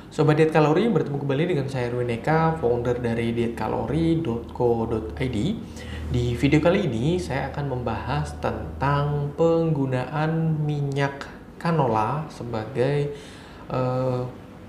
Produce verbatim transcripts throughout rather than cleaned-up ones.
Sobat Diet Kalori, bertemu kembali dengan saya Erwin Eka, founder dari diet kalori dot co dot i d. Di video kali ini saya akan membahas tentang penggunaan minyak canola sebagai eh,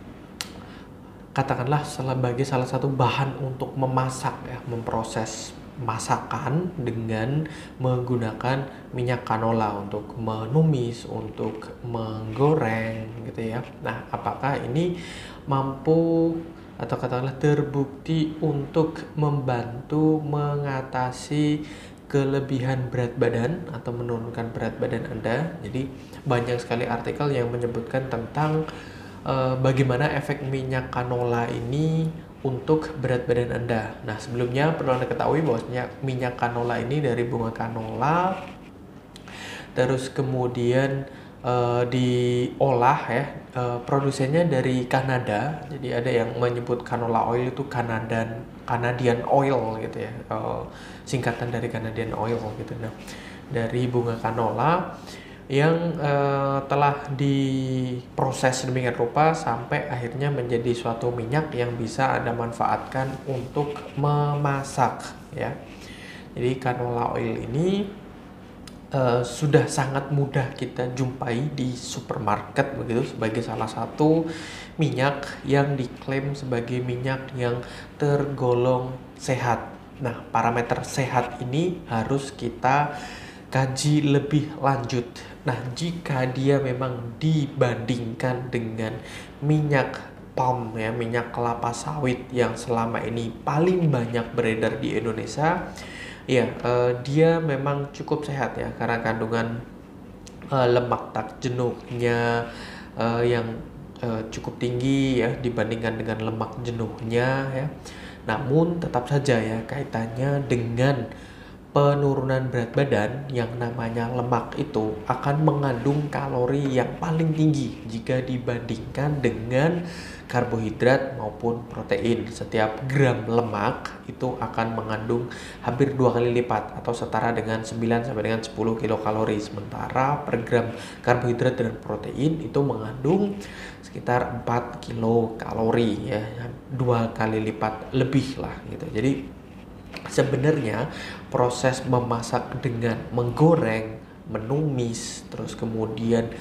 katakanlah sebagai salah satu bahan untuk memasak ya, memproses masakan dengan menggunakan minyak canola untuk menumis, untuk menggoreng gitu ya. Nah, apakah ini mampu atau katakanlah terbukti untuk membantu mengatasi kelebihan berat badan atau menurunkan berat badan Anda? Jadi banyak sekali artikel yang menyebutkan tentang uh, bagaimana efek minyak canola ini untuk berat badan Anda. Nah, sebelumnya perlu Anda ketahui bahwasanya minyak canola ini dari bunga canola, terus kemudian uh, diolah ya, uh, produsennya dari Kanada. Jadi ada yang menyebut canola oil itu Canadian Canadian oil gitu ya, uh, singkatan dari Canadian oil gitu. Nah, dari bunga canola yang uh, telah diproses sedemikian rupa sampai akhirnya menjadi suatu minyak yang bisa Anda manfaatkan untuk memasak ya. Jadi canola oil ini uh, sudah sangat mudah kita jumpai di supermarket begitu, sebagai salah satu minyak yang diklaim sebagai minyak yang tergolong sehat. Nah, parameter sehat ini harus kita kaji lebih lanjut. Nah, jika dia memang dibandingkan dengan minyak palm ya, minyak kelapa sawit yang selama ini paling banyak beredar di Indonesia, ya eh, dia memang cukup sehat ya, karena kandungan eh, lemak tak jenuhnya eh, yang eh, cukup tinggi ya dibandingkan dengan lemak jenuhnya ya. Namun tetap saja ya kaitannya dengan penurunan berat badan, yang namanya lemak itu akan mengandung kalori yang paling tinggi jika dibandingkan dengan karbohidrat maupun protein. Setiap gram lemak itu akan mengandung hampir dua kali lipat atau setara dengan sembilan sampai dengan sepuluh kilokalori. Sementara per gram karbohidrat dan protein itu mengandung sekitar empat kilokalori ya, dua kali lipat lebih lah gitu. Jadi sebenarnya proses memasak dengan menggoreng, menumis, terus kemudian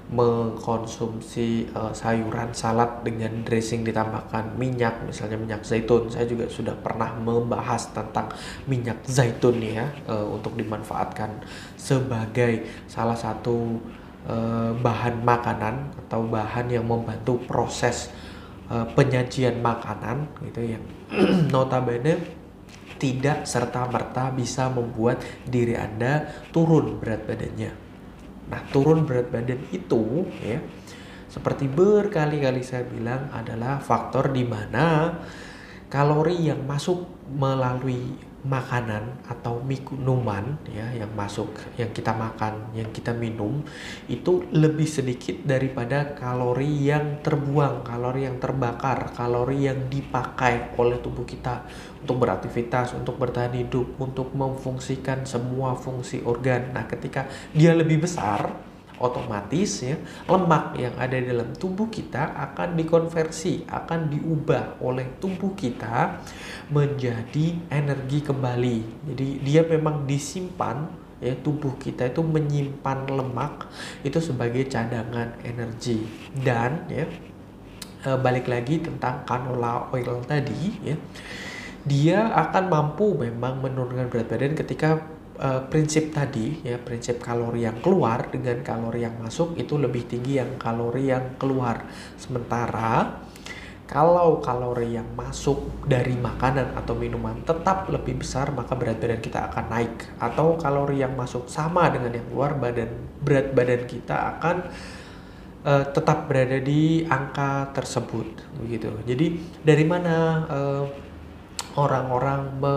mengkonsumsi uh, sayuran salad dengan dressing ditambahkan minyak, misalnya minyak zaitun. Saya juga sudah pernah membahas tentang minyak zaitun ya, uh, untuk dimanfaatkan sebagai salah satu uh, bahan makanan atau bahan yang membantu proses uh, penyajian makanan gitu, yang notabene tidak serta-merta bisa membuat diri Anda turun berat badannya. Nah, turun berat badan itu ya, seperti berkali-kali saya bilang, adalah faktor di mana kalori yang masuk melalui makanan atau minuman ya, yang masuk, yang kita makan, yang kita minum, itu lebih sedikit daripada kalori yang terbuang, kalori yang terbakar, kalori yang dipakai oleh tubuh kita untuk beraktivitas, untuk bertahan hidup, untuk memfungsikan semua fungsi organ. Nah, ketika dia lebih besar, otomatis ya lemak yang ada di dalam tubuh kita akan dikonversi, akan diubah oleh tubuh kita menjadi energi kembali. Jadi dia memang disimpan ya, tubuh kita itu menyimpan lemak itu sebagai cadangan energi. Dan ya balik lagi tentang canola oil tadi ya, dia akan mampu memang menurunkan berat badan ketika Uh, prinsip tadi ya, prinsip kalori yang keluar dengan kalori yang masuk itu lebih tinggi yang kalori yang keluar. Sementara kalau kalori yang masuk dari makanan atau minuman tetap lebih besar, maka berat badan kita akan naik. Atau kalori yang masuk sama dengan yang keluar, badan berat badan kita akan uh, tetap berada di angka tersebut begitu. Jadi dari mana uh, orang-orang me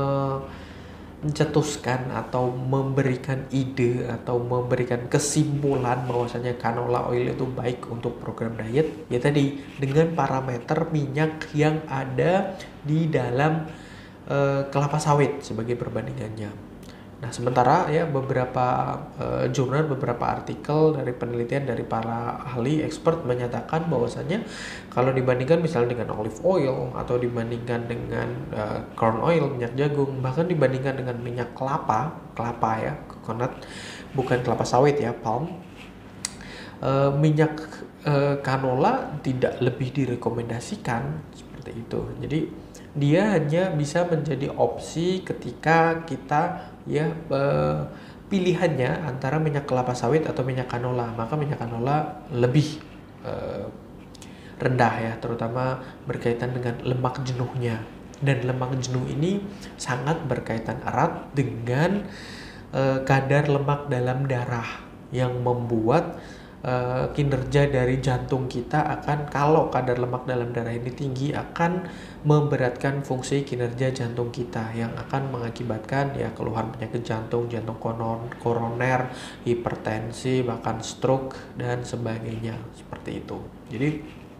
mencetuskan atau memberikan ide atau memberikan kesimpulan bahwasanya canola oil itu baik untuk program diet? Ya tadi, dengan parameter minyak yang ada di dalam uh, kelapa sawit sebagai perbandingannya. Nah, sementara ya beberapa uh, jurnal, beberapa artikel dari penelitian dari para ahli expert menyatakan bahwasanya kalau dibandingkan misalnya dengan olive oil atau dibandingkan dengan uh, corn oil, minyak jagung, bahkan dibandingkan dengan minyak kelapa, kelapa ya, coconut, bukan kelapa sawit ya, palm, uh, minyak uh, canola tidak lebih direkomendasikan seperti itu. Jadi dia hanya bisa menjadi opsi ketika kita ya eh, pilihannya antara minyak kelapa sawit atau minyak canola, maka minyak canola lebih eh, rendah ya, terutama berkaitan dengan lemak jenuhnya. Dan lemak jenuh ini sangat berkaitan erat dengan eh, kadar lemak dalam darah yang membuat Uh, kinerja dari jantung kita akan, kalau kadar lemak dalam darah ini tinggi, akan memberatkan fungsi kinerja jantung kita yang akan mengakibatkan ya keluhan penyakit jantung, jantung koroner, hipertensi, bahkan stroke dan sebagainya seperti itu. Jadi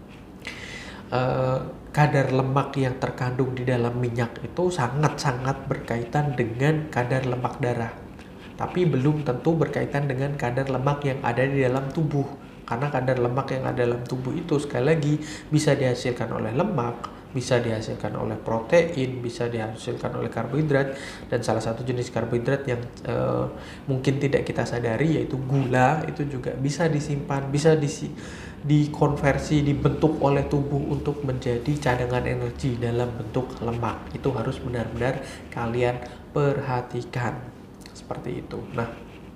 uh, kadar lemak yang terkandung di dalam minyak itu sangat-sangat berkaitan dengan kadar lemak darah, tapi belum tentu berkaitan dengan kadar lemak yang ada di dalam tubuh. Karena kadar lemak yang ada dalam tubuh itu sekali lagi bisa dihasilkan oleh lemak, bisa dihasilkan oleh protein, bisa dihasilkan oleh karbohidrat, dan salah satu jenis karbohidrat yang uh, mungkin tidak kita sadari yaitu gula, itu juga bisa disimpan, bisa disi, dikonversi, dibentuk oleh tubuh untuk menjadi cadangan energi dalam bentuk lemak. Itu harus benar-benar kalian perhatikan. Seperti itu. Nah,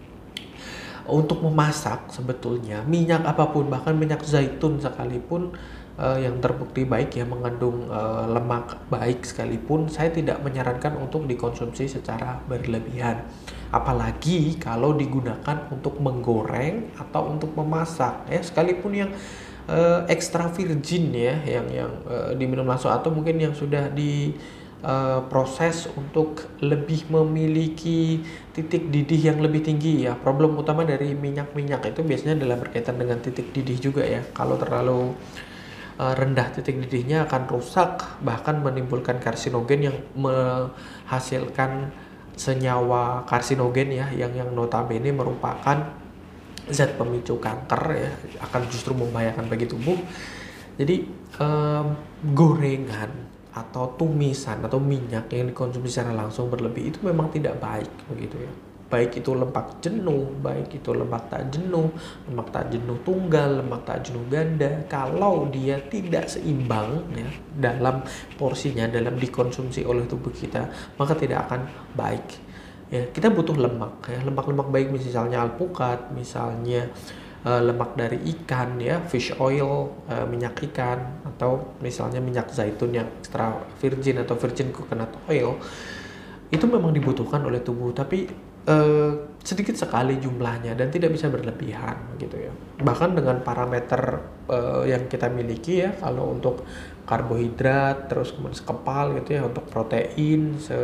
untuk memasak sebetulnya minyak apapun, bahkan minyak zaitun sekalipun uh, yang terbukti baik ya, mengandung uh, lemak baik sekalipun, saya tidak menyarankan untuk dikonsumsi secara berlebihan. Apalagi kalau digunakan untuk menggoreng atau untuk memasak ya, sekalipun yang uh, extra virgin ya, yang yang uh, diminum langsung atau mungkin yang sudah di Uh, proses untuk lebih memiliki titik didih yang lebih tinggi ya. Problem utama dari minyak-minyak itu biasanya adalah berkaitan dengan titik didih juga ya. Kalau terlalu uh, rendah titik didihnya akan rusak, bahkan menimbulkan karsinogen yang menghasilkan senyawa karsinogen ya, yang yang notabene merupakan zat pemicu kanker ya, akan justru membahayakan bagi tubuh. Jadi um, gorengan atau tumisan atau minyak yang dikonsumsi secara langsung berlebih itu memang tidak baik begitu ya. Baik itu lemak jenuh, baik itu lemak tak jenuh, lemak tak jenuh tunggal, lemak tak jenuh ganda, kalau dia tidak seimbang ya dalam porsinya, dalam dikonsumsi oleh tubuh kita, maka tidak akan baik. Ya, kita butuh lemak ya, lemak-lemak baik misalnya alpukat, misalnya Uh, lemak dari ikan ya, fish oil, uh, minyak ikan, atau misalnya minyak zaitun yang extra virgin atau virgin coconut oil, itu memang dibutuhkan oleh tubuh, tapi uh, sedikit sekali jumlahnya dan tidak bisa berlebihan gitu ya. Bahkan dengan parameter uh, yang kita miliki ya, kalau untuk karbohidrat terus kemudian sekepal gitu ya, untuk protein se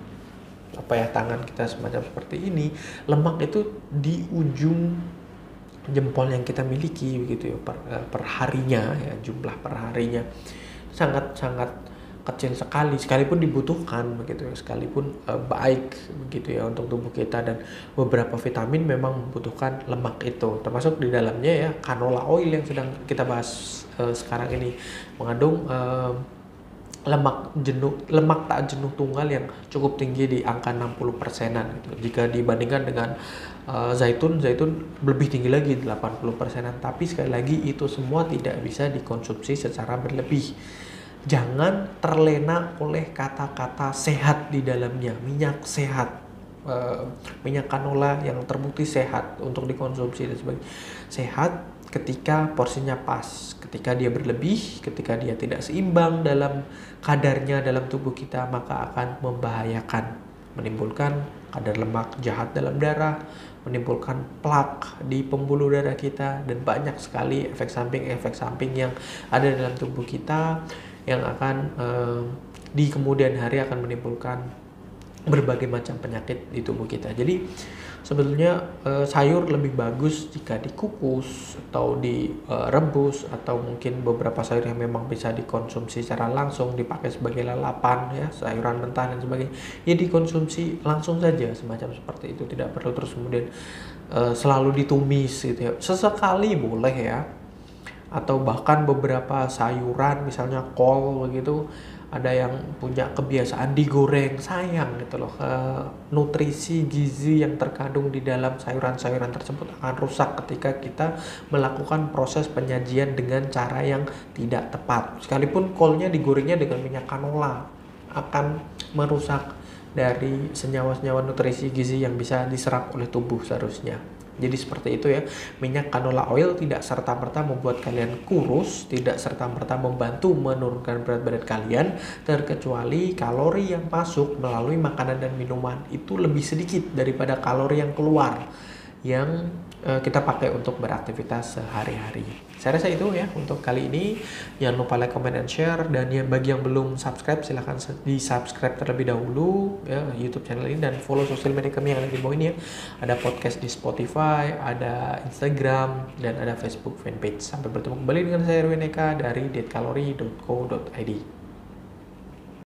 apa ya tangan kita semacam seperti ini, lemak itu di ujung jempol yang kita miliki begitu ya, per, per harinya ya, jumlah per harinya sangat sangat kecil sekali, sekalipun dibutuhkan begitu ya, sekalipun uh, baik begitu ya untuk tubuh kita, dan beberapa vitamin memang membutuhkan lemak itu, termasuk di dalamnya ya canola oil yang sedang kita bahas uh, sekarang ini mengandung uh, lemak jenuh, lemak tak jenuh tunggal yang cukup tinggi di angka enam puluh persenan gitu. Jika dibandingkan dengan uh, zaitun, zaitun lebih tinggi lagi delapan puluh persenan. Tapi sekali lagi itu semua tidak bisa dikonsumsi secara berlebih. Jangan terlena oleh kata-kata sehat di dalamnya, minyak sehat, uh, minyak canola yang terbukti sehat untuk dikonsumsi dan sebagainya. Sehat ketika porsinya pas, ketika dia berlebih, ketika dia tidak seimbang dalam kadarnya dalam tubuh kita, maka akan membahayakan, menimbulkan kadar lemak jahat dalam darah, menimbulkan plak di pembuluh darah kita, dan banyak sekali efek samping-efek samping yang ada dalam tubuh kita yang akan eh, di kemudian hari akan menimbulkan berbagai macam penyakit di tubuh kita. Jadi sebetulnya uh, sayur lebih bagus jika dikukus atau direbus, atau mungkin beberapa sayur yang memang bisa dikonsumsi secara langsung dipakai sebagai lalapan ya, sayuran mentah dan sebagainya, ya dikonsumsi langsung saja semacam seperti itu, tidak perlu terus kemudian uh, selalu ditumis gitu ya. Sesekali boleh ya, atau bahkan beberapa sayuran misalnya kol begitu, ada yang punya kebiasaan digoreng, sayang gitu loh, e, nutrisi gizi yang terkandung di dalam sayuran-sayuran tersebut akan rusak ketika kita melakukan proses penyajian dengan cara yang tidak tepat. Sekalipun kolnya digorengnya dengan minyak canola, akan merusak dari senyawa-senyawa nutrisi gizi yang bisa diserap oleh tubuh seharusnya. Jadi seperti itu ya, minyak canola oil tidak serta-merta membuat kalian kurus, tidak serta-merta membantu menurunkan berat badan kalian, terkecuali kalori yang masuk melalui makanan dan minuman itu lebih sedikit daripada kalori yang keluar yang uh, kita pakai untuk beraktivitas sehari-hari. Saya rasa itu ya untuk kali ini. Jangan lupa like, comment, and share. Dan yang bagi yang belum subscribe, silahkan di subscribe terlebih dahulu ya YouTube channel ini, dan follow sosial media kami yang ada di bawah ini ya. Ada podcast di Spotify, ada Instagram, dan ada Facebook fanpage. Sampai bertemu kembali dengan saya Erwin Eka dari diet kalori dot co dot i d.